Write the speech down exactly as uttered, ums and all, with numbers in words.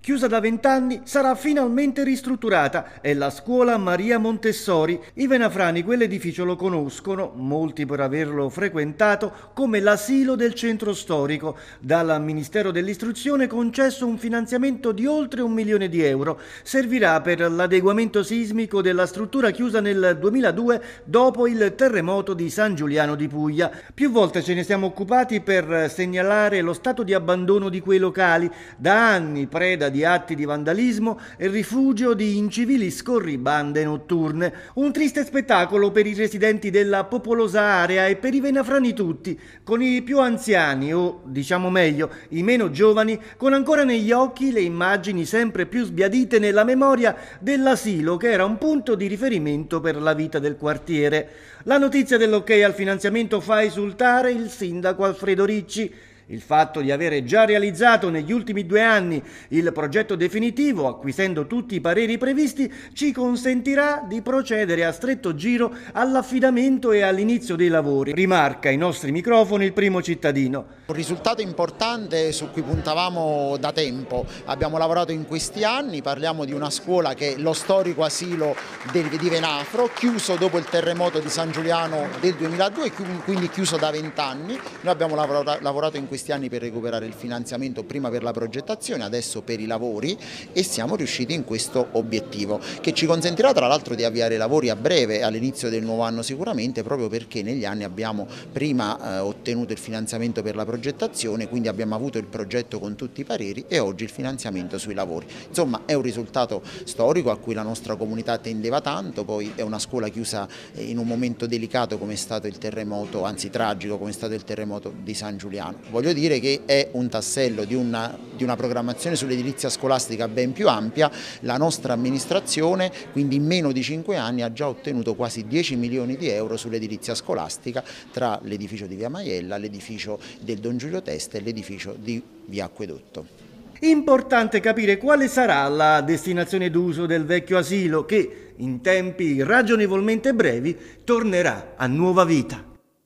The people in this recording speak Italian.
chiusa da vent'anni, sarà finalmente ristrutturata. È la scuola Maria Montessori. I venafrani quell'edificio lo conoscono, molti per averlo frequentato, come l'asilo del centro storico. Dal Ministero dell'Istruzione concesso un finanziamento di oltre un milione di euro. Servirà per l'adeguamento sismico della struttura chiusa nel duemiladue dopo il terremoto di San Giuliano di Puglia. Più volte ce ne siamo occupati per segnalare lo stato di abbandono di quei locali, da anni preda di atti di vandalismo e rifugio di incivili scorribande notturne. Un triste spettacolo per i residenti della popolosa area e per i venafrani tutti, con i più anziani o, diciamo meglio, i meno giovani, con ancora negli occhi le immagini sempre più sbiadite nella memoria dell'asilo che era un punto di riferimento per la vita del quartiere. La notizia dell'ok al finanziamento fa esultare il sindaco Alfredo Ricci. Il fatto di avere già realizzato negli ultimi due anni il progetto definitivo, acquisendo tutti i pareri previsti, ci consentirà di procedere a stretto giro all'affidamento e all'inizio dei lavori, rimarca ai nostri microfoni il primo cittadino. Un risultato importante su cui puntavamo da tempo. Abbiamo lavorato in questi anni, parliamo di una scuola che è lo storico asilo di Venafro, chiuso dopo il terremoto di San Giuliano del duemiladue, quindi chiuso da vent'anni. Noi abbiamo lavorato in questi anni per recuperare il finanziamento, prima per la progettazione, adesso per i lavori, e siamo riusciti in questo obiettivo, che ci consentirà tra l'altro di avviare i lavori a breve, all'inizio del nuovo anno sicuramente, proprio perché negli anni abbiamo prima eh, ottenuto il finanziamento per la progettazione, quindi abbiamo avuto il progetto con tutti i pareri e oggi il finanziamento sui lavori. Insomma, è un risultato storico a cui la nostra comunità tendeva tanto. Poi è una scuola chiusa in un momento delicato come è stato il terremoto, anzi tragico come è stato il terremoto di San Giuliano. Voglio dire che è un tassello di una, di una programmazione sull'edilizia scolastica ben più ampia. La nostra amministrazione, quindi in meno di cinque anni, ha già ottenuto quasi dieci milioni di euro sull'edilizia scolastica, tra l'edificio di Via Maiella, l'edificio del Don Giulio Testa e l'edificio di Via Acquedotto. Importante capire quale sarà la destinazione d'uso del vecchio asilo che, in tempi ragionevolmente brevi, tornerà a nuova vita.